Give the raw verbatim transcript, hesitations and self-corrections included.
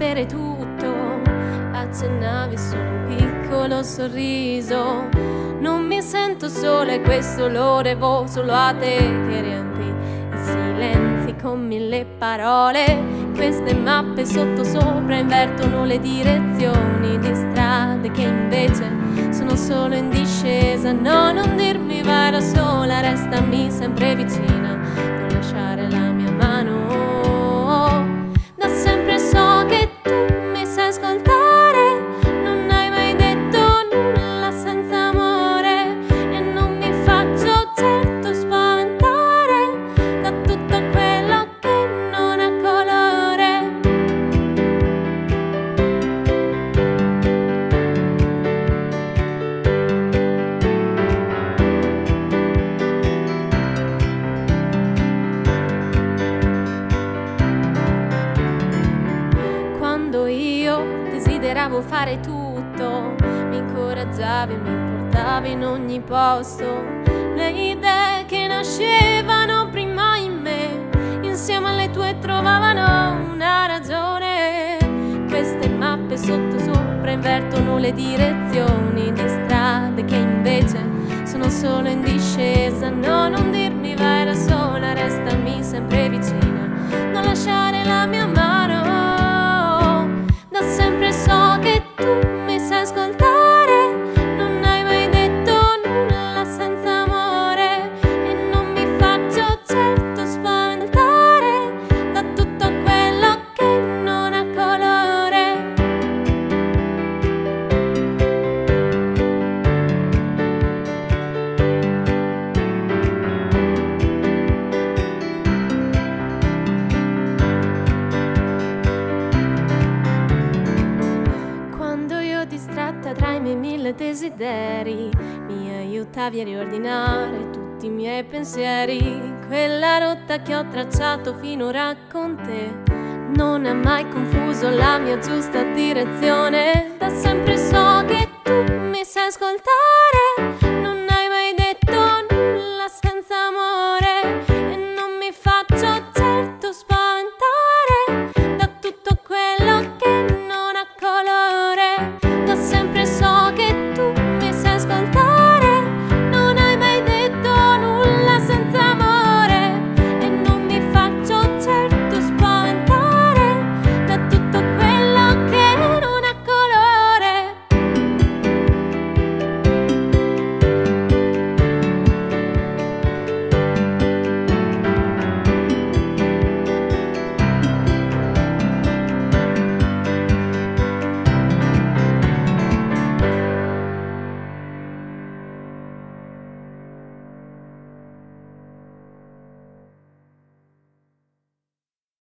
avere tutto, accennavi solo un piccolo sorriso. Non mi sento sola e questo lo devo solo a te, che riempi i silenzi con mille parole. Queste mappe sotto sopra invertono le direzioni di strade che invece sono solo in discesa. No, non dirmi vai da sola, restami sempre vicina, non lasciare la mia mano. Da sempre so che tu mi sai ascoltare, non hai mai detto nulla senza amore, e non mi faccio certo spaventare da tutto quello che non ha colore. Quando io desideravo fare tutto, mi incoraggiavi e mi portavi in ogni posto. Le idee che nascevano prima in me, insieme alle tue trovavano una ragione. Queste mappe sotto sopra invertono le direzioni di strade che invece sono solo in discesa. No, non dirmi vai da sola, restami sempre vicina, non lasciare la mia mano. Da sempre so che tu mi sai ascoltare, non hai mai detto nulla senza amore, e non mi faccio certo spaventare da tutto quello che non ha colore. Quando io distratta tra i miei mille desideri, mi aiutavi a riordinare tutti i miei pensieri. Quella rotta che ho tracciato finora con te non ha mai confuso la mia giusta direzione.